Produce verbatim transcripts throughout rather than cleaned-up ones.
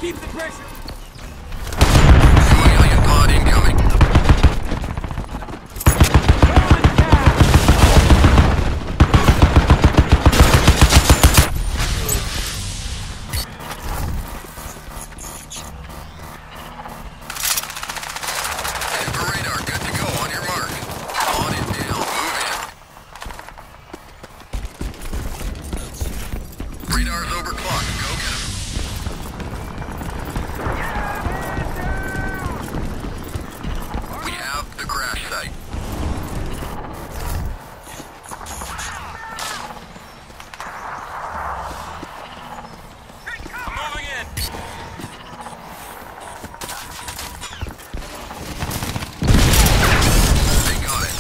Keep the pressure. Alien pod incoming. Radar's overclocked. Go get him. We have the crash site. I'm moving in. They got it.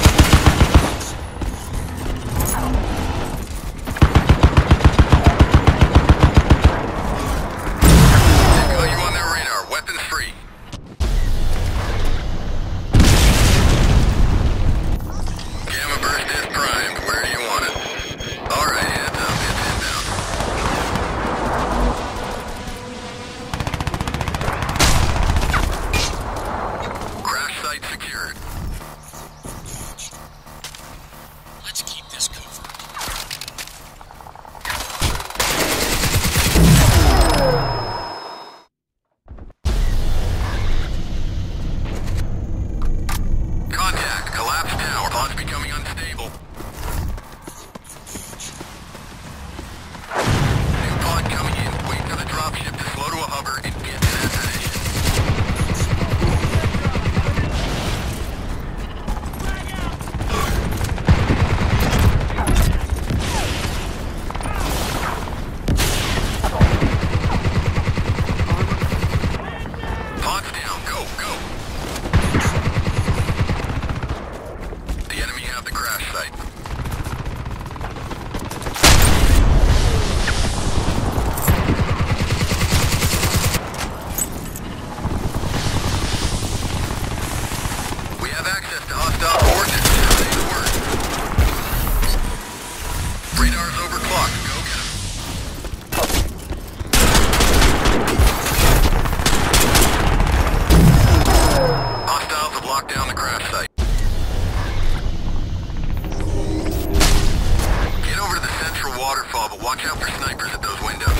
Watch out for snipers at those windows.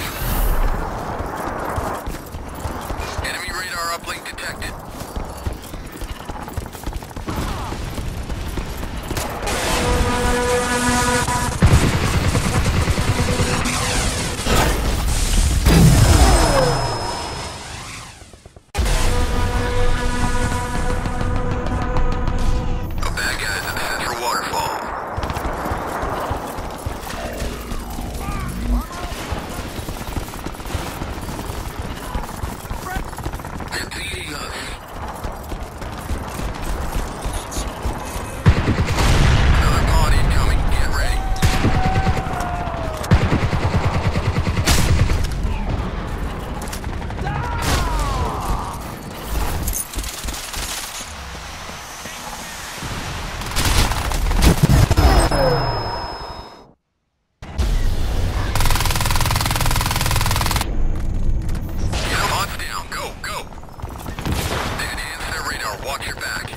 Enemy radar uplink detected. A bad guy's at the central waterfall. Watch your back.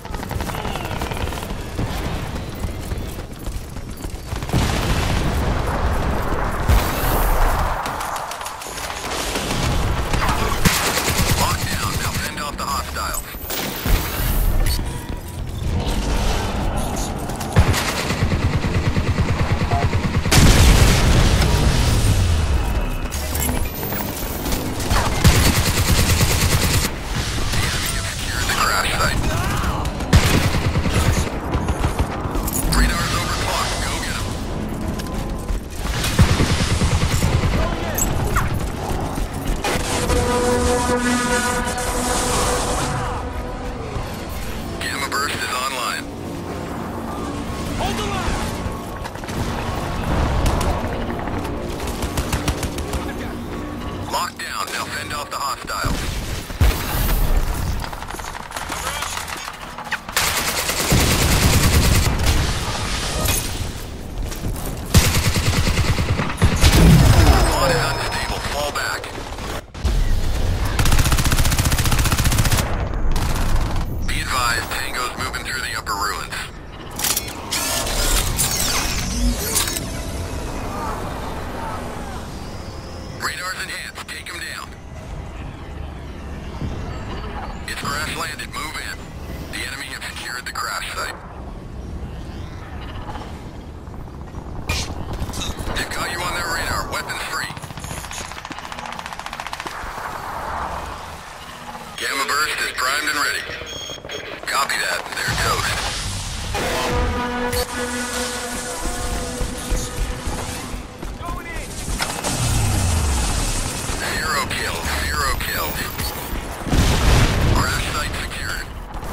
Lock down. Now fend off the hostiles. Gamma burst is online. Hold the line. Lock down. Now fend off the hostiles. Pod is unstable. Fall back. crash landed. Move in. The enemy have secured the crash site. They've got you on their radar. Weapons free. Gamma burst is primed and ready. Copy that. They're toast. Going in. Zero kills. Zero kills. Crash site secured.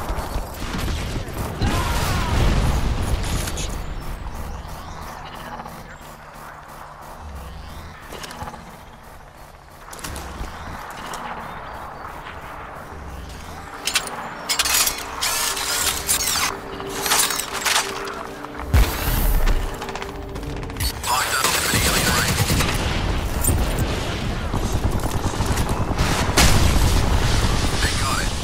Hostiles with an alien rifle. They got it.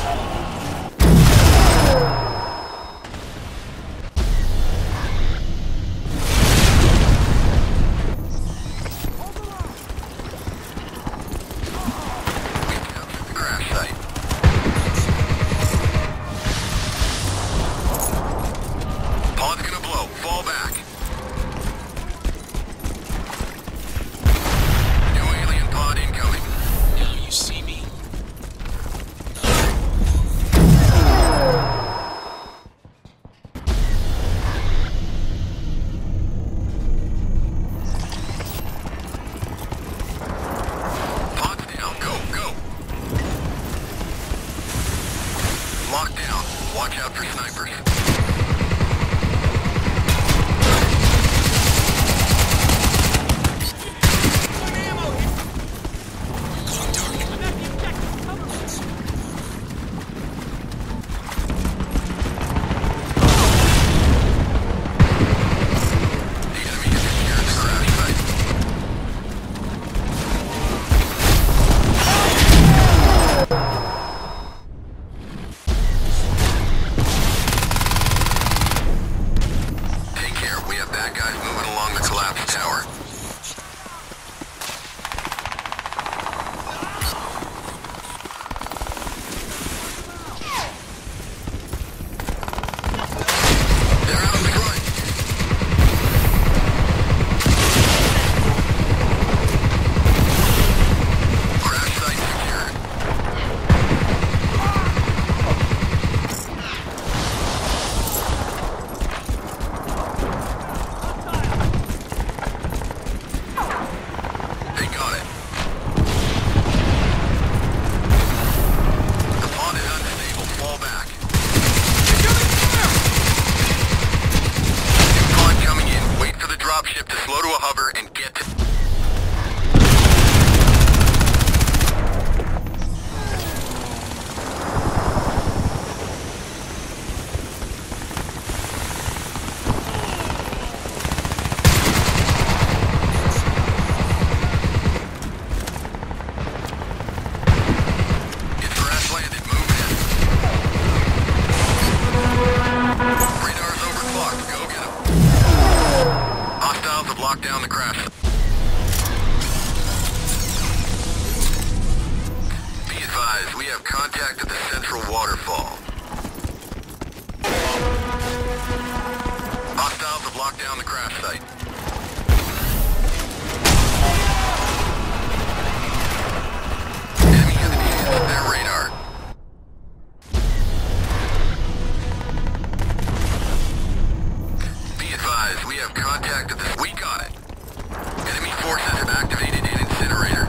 We captured the crash site. Pod's gonna blow. Fall back. New alien pod incoming. Now you see me. Pod's down. Go, go. Lock down. Watch out for snipers. One ammo here. Going dark. I'm at the objective. Cover me. The enemy has secured the crash site. Take care. We have bad guys moving along the collapsed tower. They're out in front. Crash site secured. They got it. The pod is unstable. Fall back. New pod coming in. Wait for the dropship to slow to a hover and get to... It's crash landed. Move in. Radar's overclocked. Go get him. Hostiles have locked down the crash. Be advised, we have contact at the central waterfall. Hostiles have locked down the crash site. Enemy has enhanced their radar. Be advised, we have contact at the... We got it. Enemy forces have activated an incinerator.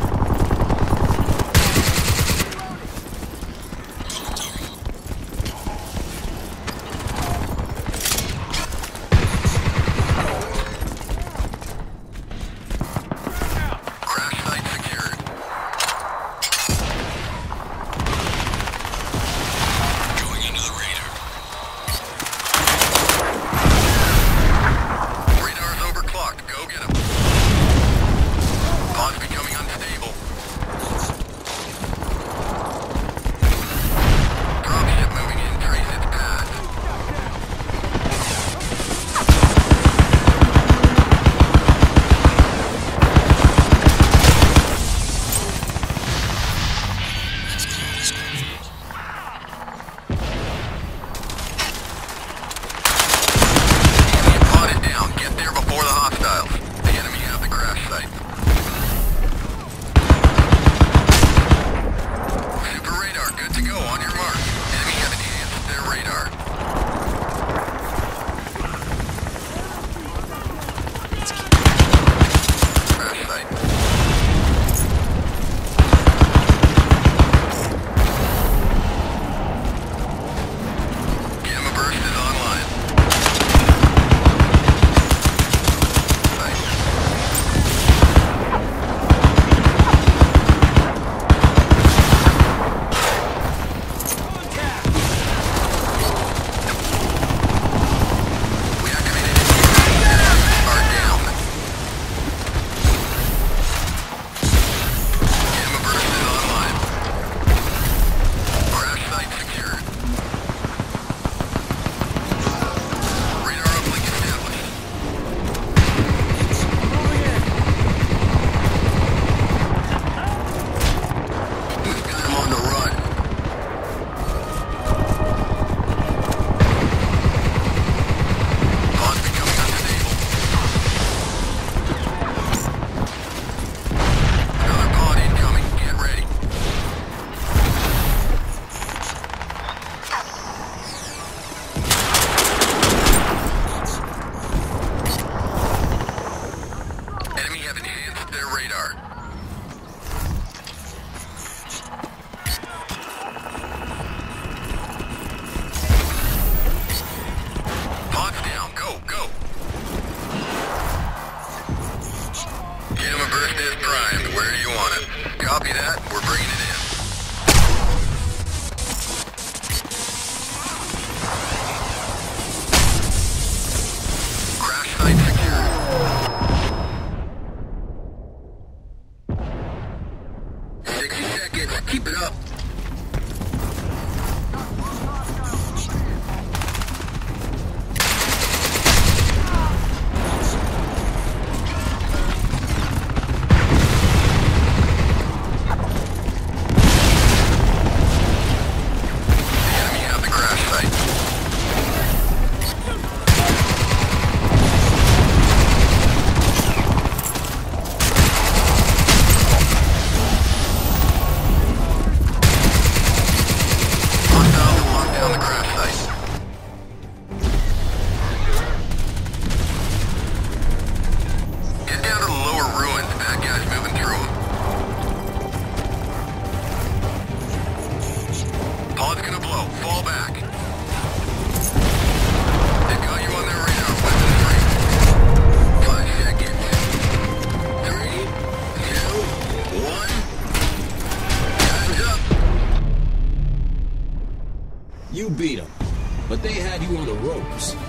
Get him a burst as primed. Where do you want it? Copy that. We're bringing it in. Crash site secured. sixty seconds. Keep it up. Pod's gonna blow. Fall back. They've got you on their radar. Weapon free. Five seconds. Three, two, one. Time's up. You beat them, but they had you on the ropes.